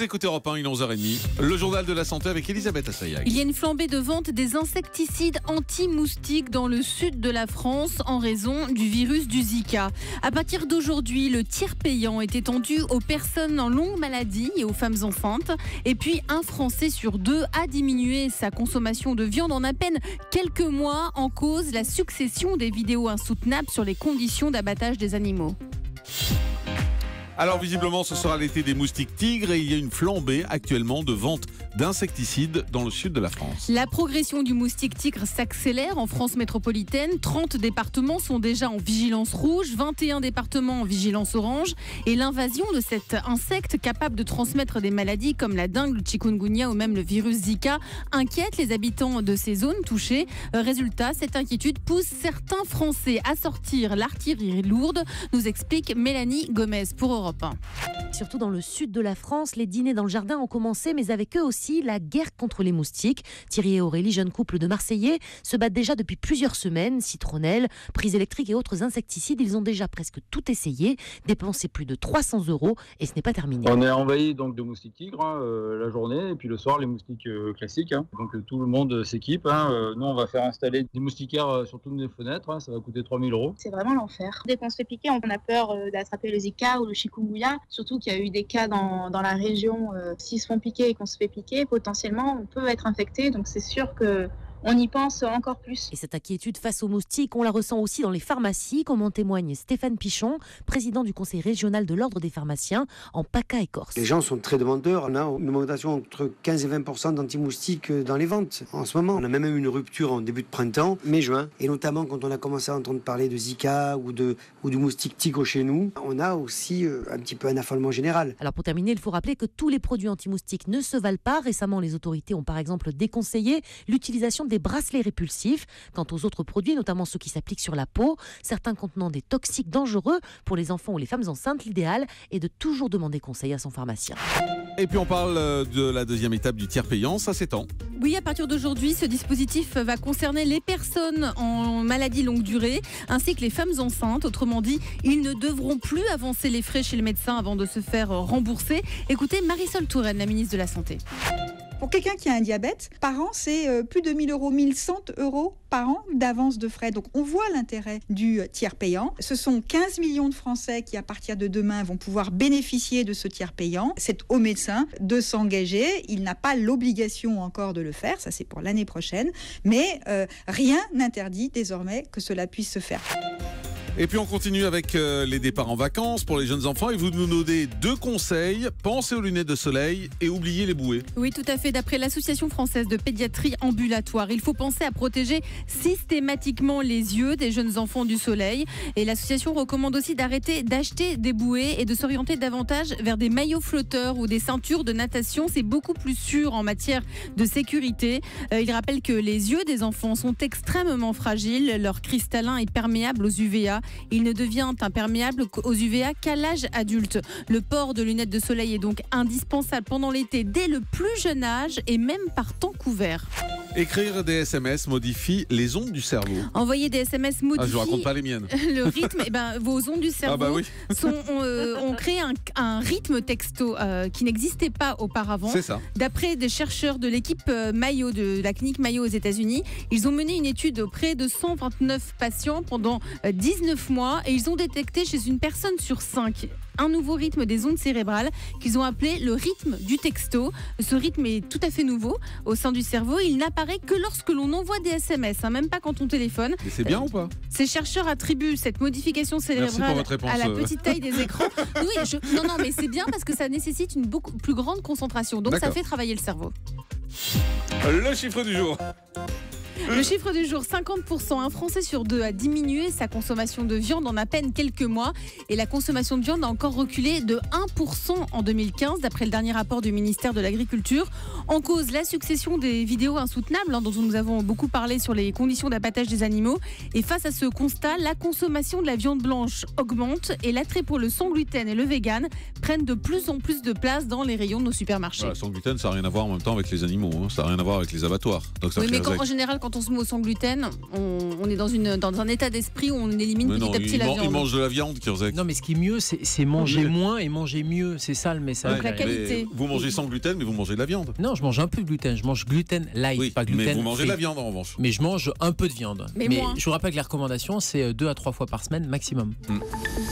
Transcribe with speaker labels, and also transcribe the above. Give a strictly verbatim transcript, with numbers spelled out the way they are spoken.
Speaker 1: Vous écoutez Europe un, il est onze heures trente. Le journal de la santé avec Elisabeth Assayag.
Speaker 2: Il y a une flambée de vente des insecticides anti-moustiques dans le sud de la France en raison du virus du Zika. À partir d'aujourd'hui, le tiers payant est étendu aux personnes en longue maladie et aux femmes enceintes. Et puis, un Français sur deux a diminué sa consommation de viande en à peine quelques mois, en cause la succession des vidéos insoutenables sur les conditions d'abattage des animaux.
Speaker 1: Alors visiblement ce sera l'été des moustiques tigres et il y a une flambée actuellement de vente d'insecticides dans le sud de la France.
Speaker 2: La progression du moustique tigre s'accélère en France métropolitaine. trente départements sont déjà en vigilance rouge, vingt et un départements en vigilance orange. Et l'invasion de cet insecte capable de transmettre des maladies comme la dengue, le chikungunya ou même le virus Zika inquiète les habitants de ces zones touchées. Résultat, cette inquiétude pousse certains Français à sortir l'artillerie lourde, nous explique Mélanie Gomez pour Europe un.
Speaker 3: Surtout dans le sud de la France, les dîners dans le jardin ont commencé, mais avec eux aussi la guerre contre les moustiques. Thierry et Aurélie, jeunes couple de Marseillais, se battent déjà depuis plusieurs semaines. Citronnelle, prises électriques et autres insecticides, ils ont déjà presque tout essayé, dépensé plus de trois cents euros et ce n'est pas terminé.
Speaker 4: On est envahi donc de moustiques tigres hein, euh, la journée et puis le soir les moustiques euh, classiques. Hein. Donc euh, tout le monde s'équipe. Hein. Euh, nous on va faire installer des moustiquaires euh, sur toutes les fenêtres. Hein. Ça va coûter trois mille euros.
Speaker 5: C'est vraiment l'enfer. Dès qu'on se fait piquer, on a peur euh, d'attraper le Zika ou le chikungunya. Surtout qu'il y a eu des cas dans, dans la région. Euh, s'ils se font piquer et qu'on se fait piquer, potentiellement on peut être infecté. Donc c'est sûr que on y pense encore plus.
Speaker 3: Et cette inquiétude face aux moustiques, on la ressent aussi dans les pharmacies, comme en témoigne Stéphane Pichon, président du conseil régional de l'ordre des pharmaciens en PACA et Corse.
Speaker 6: Les gens sont très demandeurs. On a une augmentation entre quinze et vingt pour cent d'anti-moustiques dans les ventes. En ce moment, on a même eu une rupture en début de printemps, mai-juin. Et notamment quand on a commencé à entendre parler de Zika ou de, ou du moustique tigre chez nous, on a aussi un petit peu un affolement général.
Speaker 3: Alors pour terminer, il faut rappeler que tous les produits anti-moustiques ne se valent pas. Récemment, les autorités ont par exemple déconseillé l'utilisation des bracelets répulsifs. Quant aux autres produits, notamment ceux qui s'appliquent sur la peau, certains contenant des toxiques dangereux pour les enfants ou les femmes enceintes, l'idéal est de toujours demander conseil à son pharmacien.
Speaker 1: Et puis on parle de la deuxième étape du tiers payant, ça s'étend.
Speaker 2: Oui, à partir d'aujourd'hui, ce dispositif va concerner les personnes en maladie longue durée ainsi que les femmes enceintes. Autrement dit, ils ne devront plus avancer les frais chez le médecin avant de se faire rembourser. Écoutez Marisol Touraine, la ministre de la Santé.
Speaker 7: Pour quelqu'un qui a un diabète, par an, c'est plus de mille euros, mille cent euros par an d'avance de frais. Donc on voit l'intérêt du tiers payant. Ce sont quinze millions de Français qui, à partir de demain, vont pouvoir bénéficier de ce tiers payant. C'est au médecin de s'engager. Il n'a pas l'obligation encore de le faire. Ça, c'est pour l'année prochaine. Mais euh, rien n'interdit désormais que cela puisse se faire.
Speaker 1: Et puis on continue avec euh, les départs en vacances pour les jeunes enfants et vous nous donnez deux conseils. Pensez aux lunettes de soleil et oubliez les bouées.
Speaker 2: Oui, tout à fait. D'après l'Association française de pédiatrie ambulatoire, il faut penser à protéger systématiquement les yeux des jeunes enfants du soleil. Et l'association recommande aussi d'arrêter d'acheter des bouées et de s'orienter davantage vers des maillots flotteurs ou des ceintures de natation. C'est beaucoup plus sûr en matière de sécurité. Euh, il rappelle que les yeux des enfants sont extrêmement fragiles. Leur cristallin est perméable aux U V A. Il ne devient imperméable aux U V A qu'à l'âge adulte. Le port de lunettes de soleil est donc indispensable pendant l'été dès le plus jeune âge et même par temps couvert.
Speaker 1: Écrire des S M S modifie les ondes du cerveau.
Speaker 2: Envoyer des S M S modifie
Speaker 1: ah, je ne raconte pas les miennes.
Speaker 2: Le rythme, eh ben, vos ondes du cerveau
Speaker 1: ah bah oui.
Speaker 2: sont, ont, euh, ont créé un, un rythme texto euh, qui n'existait pas auparavant.
Speaker 1: C'est ça.
Speaker 2: D'après des chercheurs de l'équipe Mayo, de la clinique Mayo aux États-Unis, ils ont mené une étude auprès de cent vingt-neuf patients pendant dix-neuf mois et ils ont détecté chez une personne sur cinq un nouveau rythme des ondes cérébrales qu'ils ont appelé le rythme du texto. Ce rythme est tout à fait nouveau au sein du cerveau. Il n'apparaît que lorsque l'on envoie des S M S, hein, même pas quand on téléphone.
Speaker 1: Mais c'est bien euh, ou pas?
Speaker 2: Ces chercheurs attribuent cette modification cérébrale à la petite taille des écrans. Oui, je, non, non, mais c'est bien parce que ça nécessite une beaucoup plus grande concentration. Donc ça fait travailler le cerveau.
Speaker 1: Le chiffre du jour.
Speaker 2: Le chiffre du jour, cinquante pour cent. Un Français sur deux a diminué sa consommation de viande en à peine quelques mois. Et la consommation de viande a encore reculé de un pour cent en deux mille quinze, d'après le dernier rapport du ministère de l'Agriculture. En cause, la succession des vidéos insoutenables, hein, dont nous avons beaucoup parlé sur les conditions d'abattage des animaux. Et face à ce constat, la consommation de la viande blanche augmente et l'attrait pour le sans gluten et le vegan prennent de plus en plus de place dans les rayons de nos supermarchés.
Speaker 1: Voilà, sans gluten, ça n'a rien à voir en même temps avec les animaux. Hein. Ça n'a rien à voir avec les abattoirs. Donc ça
Speaker 2: oui, mais quand,
Speaker 1: avec...
Speaker 2: en général, quand quand on se met au sans gluten, on, on est dans, une, dans un état d'esprit où on élimine
Speaker 1: Mais
Speaker 2: petit
Speaker 1: non,
Speaker 2: à petit
Speaker 1: il,
Speaker 2: la
Speaker 1: man-
Speaker 2: viande.
Speaker 1: il mange de la viande, Kirzek.
Speaker 8: Non, mais ce qui est mieux, c'est, c'est manger moins et manger mieux. C'est ça le message.
Speaker 2: Donc la
Speaker 8: derrière.
Speaker 2: qualité.
Speaker 1: Vous mangez sans gluten, mais vous mangez de la viande.
Speaker 8: Non, je mange un peu de gluten. Je mange gluten light,
Speaker 1: Oui,
Speaker 8: pas gluten
Speaker 1: mais vous mangez de la
Speaker 8: free.
Speaker 1: viande en revanche.
Speaker 8: Mais je mange un peu de viande.
Speaker 2: Mais moins.
Speaker 8: je vous rappelle que les recommandations, c'est deux à trois fois par semaine maximum.
Speaker 1: Mm.